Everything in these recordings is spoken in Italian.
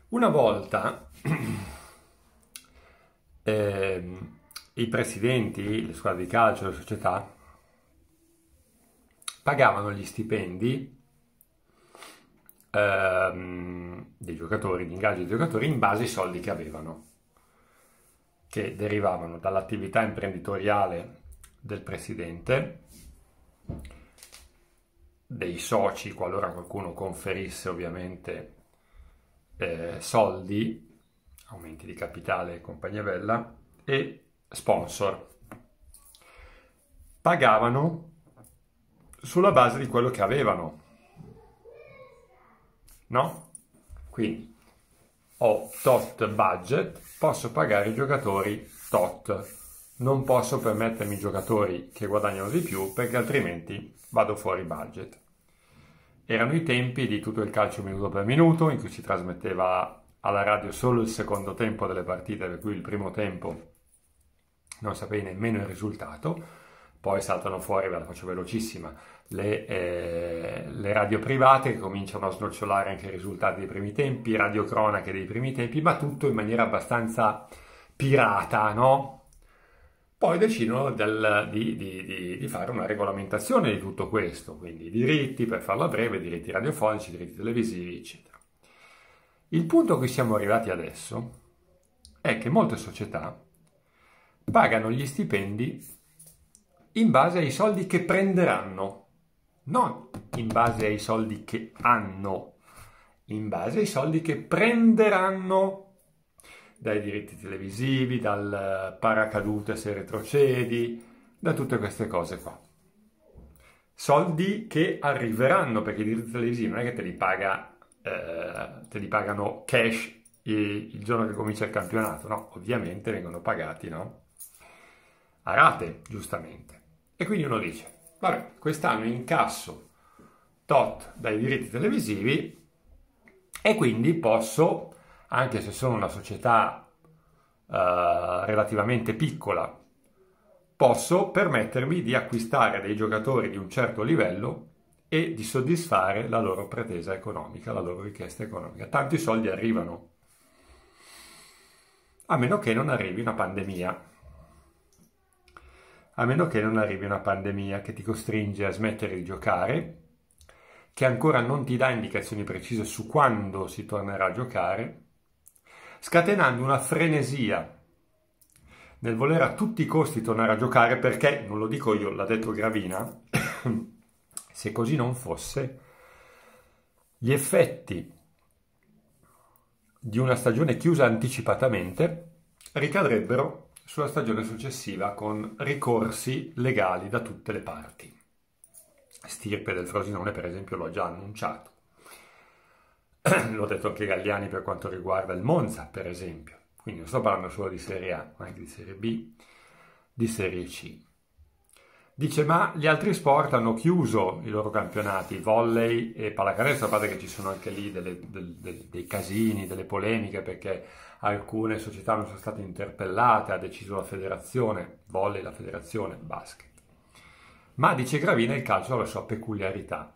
Una volta i presidenti, le squadre di calcio, le società pagavano gli stipendi dei giocatori, gli ingaggi dei giocatori in base ai soldi che avevano, che derivavano dall'attività imprenditoriale del presidente, dei soci, qualora qualcuno conferisse ovviamente soldi, aumenti di capitale e compagnia bella, e sponsor. Pagavano sulla base di quello che avevano, no? Quindi ho tot budget, posso pagare i giocatori tot, non posso permettermi giocatori che guadagnano di più perché altrimenti vado fuori budget. Erano i tempi di tutto il calcio minuto per minuto, in cui si trasmetteva alla radio solo il secondo tempo delle partite, per cui il primo tempo non sapevi nemmeno il risultato. Poi saltano fuori, ve la faccio velocissima, le radio private che cominciano a snocciolare anche i risultati dei primi tempi, radiocronache dei primi tempi, ma tutto in maniera abbastanza pirata, no? Poi decidono di fare una regolamentazione di tutto questo, quindi i diritti, per farla breve, diritti radiofonici, diritti televisivi, eccetera. Il punto a cui siamo arrivati adesso è che molte società pagano gli stipendi in base ai soldi che prenderanno, non in base ai soldi che hanno, in base ai soldi che prenderanno dai diritti televisivi, dal paracadute se retrocedi, da tutte queste cose qua. Soldi che arriveranno, perché i diritti televisivi non è che te li pagano cash il giorno che comincia il campionato, no? Ovviamente vengono pagati, no? A rate, giustamente. E quindi uno dice, vabbè, quest'anno incasso tot dai diritti televisivi e quindi posso, anche se sono una società relativamente piccola, posso permettermi di acquistare dei giocatori di un certo livello e di soddisfare la loro pretesa economica, la loro richiesta economica. Tanti soldi arrivano, a meno che non arrivi una pandemia. A meno che non arrivi una pandemia che ti costringe a smettere di giocare, che ancora non ti dà indicazioni precise su quando si tornerà a giocare, scatenando una frenesia nel voler a tutti i costi tornare a giocare perché, non lo dico io, l'ha detto Gravina, se così non fosse, gli effetti di una stagione chiusa anticipatamente ricadrebbero sulla stagione successiva con ricorsi legali da tutte le parti. Stirpe del Frosinone, per esempio, lo ha già annunciato. L'ho detto anche Galliani per quanto riguarda il Monza, per esempio. Quindi non sto parlando solo di Serie A, ma anche di Serie B, di Serie C. Dice, ma gli altri sport hanno chiuso i loro campionati, volley e pallacanestro, a parte che ci sono anche lì dei casini, delle polemiche, perché alcune società non sono state interpellate, ha deciso la federazione, volley, la federazione, basket. Ma dice Gravina, il calcio ha la sua peculiarità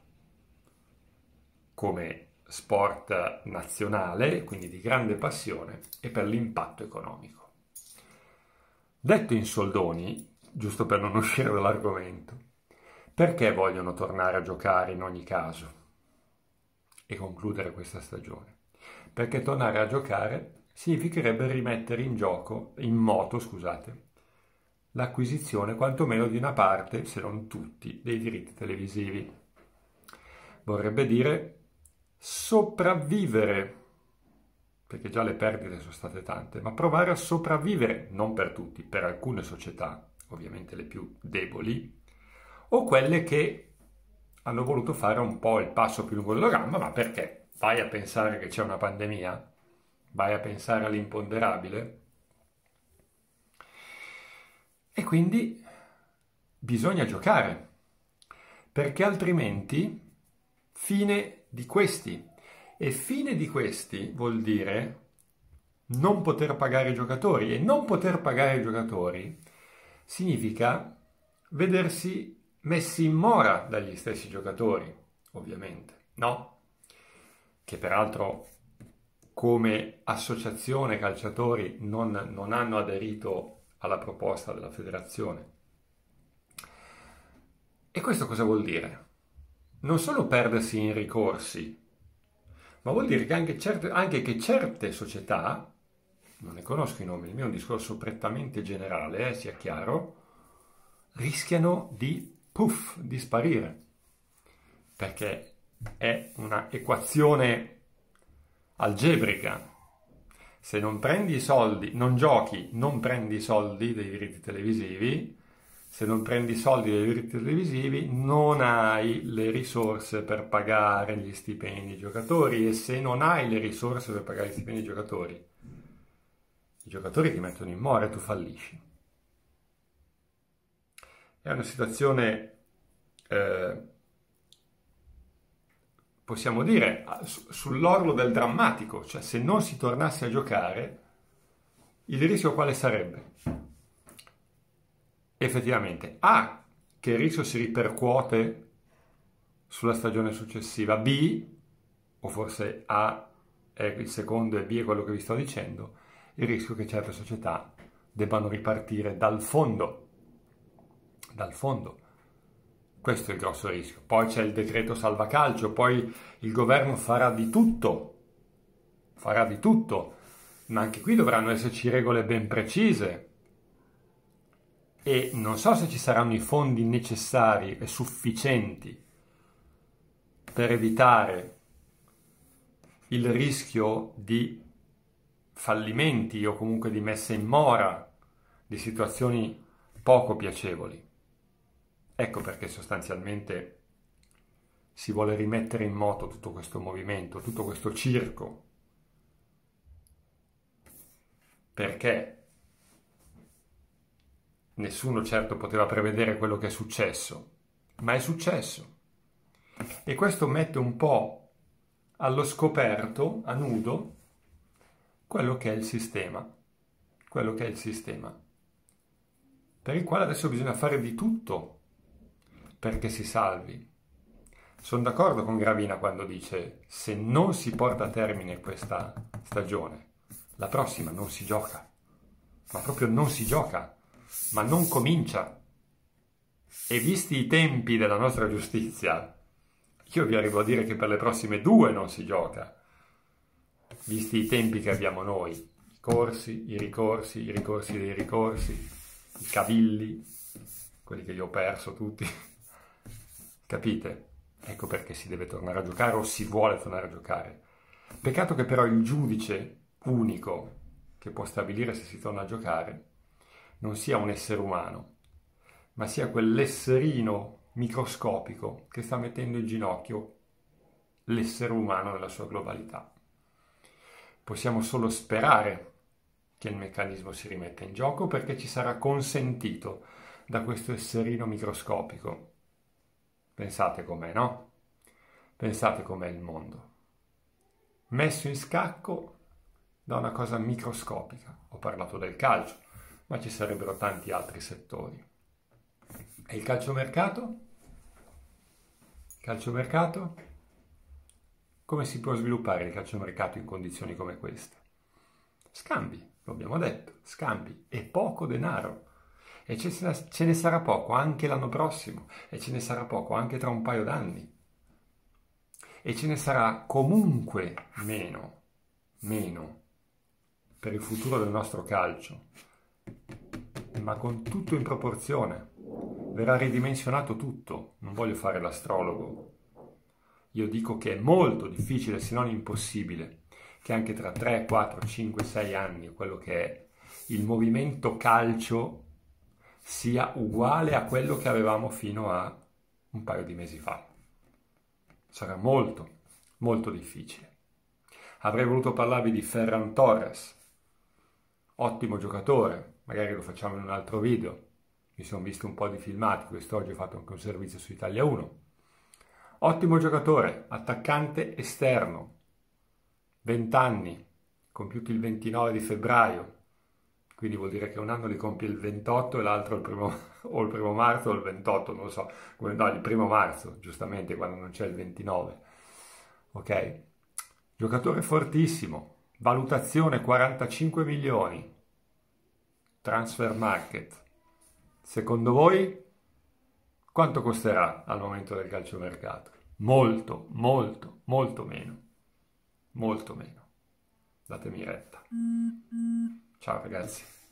come sport nazionale, quindi di grande passione, e per l'impatto economico. Detto in soldoni, giusto per non uscire dall'argomento, perché vogliono tornare a giocare in ogni caso e concludere questa stagione? Perché tornare a giocare significherebbe rimettere in moto, l'acquisizione quantomeno di una parte, se non tutti, dei diritti televisivi. Vorrebbe dire sopravvivere, perché già le perdite sono state tante, ma provare a sopravvivere, non per tutti, per alcune società, ovviamente le più deboli, o quelle che hanno voluto fare un po' il passo più lungo della gamba, ma perché? Vai a pensare che c'è una pandemia? Vai a pensare all'imponderabile? E quindi bisogna giocare, perché altrimenti fine di questi. E fine di questi vuol dire non poter pagare i giocatori, e non poter pagare i giocatori significa vedersi messi in mora dagli stessi giocatori, ovviamente, no? Che peraltro come associazione calciatori non hanno aderito alla proposta della federazione. E questo cosa vuol dire? Non solo perdersi in ricorsi, ma vuol dire che anche che certe società, non ne conosco i nomi, il mio è un discorso prettamente generale, sia chiaro, rischiano di sparire, perché è una equazione algebrica. Se non prendi i soldi, non giochi, non prendi i soldi dei diritti televisivi. Se non prendi i soldi dei diritti televisivi, non hai le risorse per pagare gli stipendi ai giocatori, e se non hai le risorse per pagare gli stipendi ai giocatori, i giocatori ti mettono in mora e tu fallisci. È una situazione, possiamo dire, sull'orlo del drammatico, cioè se non si tornasse a giocare, il rischio quale sarebbe? Effettivamente, A, che il rischio si ripercuote sulla stagione successiva, B, o forse A è il secondo e B è quello che vi sto dicendo, il rischio che certe società debbano ripartire dal fondo. Questo è il grosso rischio. Poi c'è il decreto salvacalcio, poi il governo farà di tutto, ma anche qui dovranno esserci regole ben precise. E non so se ci saranno i fondi necessari e sufficienti per evitare il rischio di fallimenti o comunque di messa in mora di situazioni poco piacevoli. Ecco perché sostanzialmente si vuole rimettere in moto tutto questo movimento, tutto questo circo. Perché nessuno certo poteva prevedere quello che è successo, ma è successo. E questo mette un po' allo scoperto, a nudo, quello che è il sistema, per il quale adesso bisogna fare di tutto perché si salvi. Sono d'accordo con Gravina quando dice: se non si porta a termine questa stagione, la prossima non si gioca, ma proprio non si gioca, ma non comincia. E visti i tempi della nostra giustizia, io vi arrivo a dire che per le prossime 2 non si gioca, visti i tempi che abbiamo noi, i ricorsi dei ricorsi, i cavilli, quelli che io ho perso tutti, capite? Ecco perché si deve tornare a giocare o si vuole tornare a giocare. Peccato che però il giudice unico che può stabilire se si torna a giocare non sia un essere umano, ma sia quell'esserino microscopico che sta mettendo in ginocchio l'essere umano nella sua globalità. Possiamo solo sperare che il meccanismo si rimetta in gioco, perché ci sarà consentito da questo esserino microscopico. Pensate com'è, no? Pensate com'è il mondo. Messo in scacco da una cosa microscopica. Ho parlato del calcio, ma ci sarebbero tanti altri settori. E il calciomercato? Calciomercato? Come si può sviluppare il calciomercato in condizioni come queste? Scambi, lo abbiamo detto, scambi e poco denaro. E ce ne sarà poco anche l'anno prossimo, e ce ne sarà poco anche tra un paio d'anni. E ce ne sarà comunque meno per il futuro del nostro calcio. Ma con tutto in proporzione. Verrà ridimensionato tutto. Non voglio fare l'astrologo. Io dico che è molto difficile, se non impossibile, che anche tra 3, 4, 5, 6 anni, quello che è il movimento calcio sia uguale a quello che avevamo fino a un paio di mesi fa. Sarà molto, molto difficile. Avrei voluto parlarvi di Ferran Torres, ottimo giocatore, magari lo facciamo in un altro video. Mi sono visto un po' di filmati, quest'oggi ho fatto anche un servizio su Italia 1. Ottimo giocatore, attaccante esterno, 20 anni, compiuti il 29 di febbraio, quindi vuol dire che un anno li compie il 28 e l'altro il primo marzo o il 28, non lo so, no, il primo marzo, giustamente, quando non c'è il 29. Ok? Giocatore fortissimo, valutazione 45 milioni, transfer market. Secondo voi quanto costerà al momento del calciomercato? Molto, molto, molto meno. Molto meno. Datemi retta. Ciao ragazzi.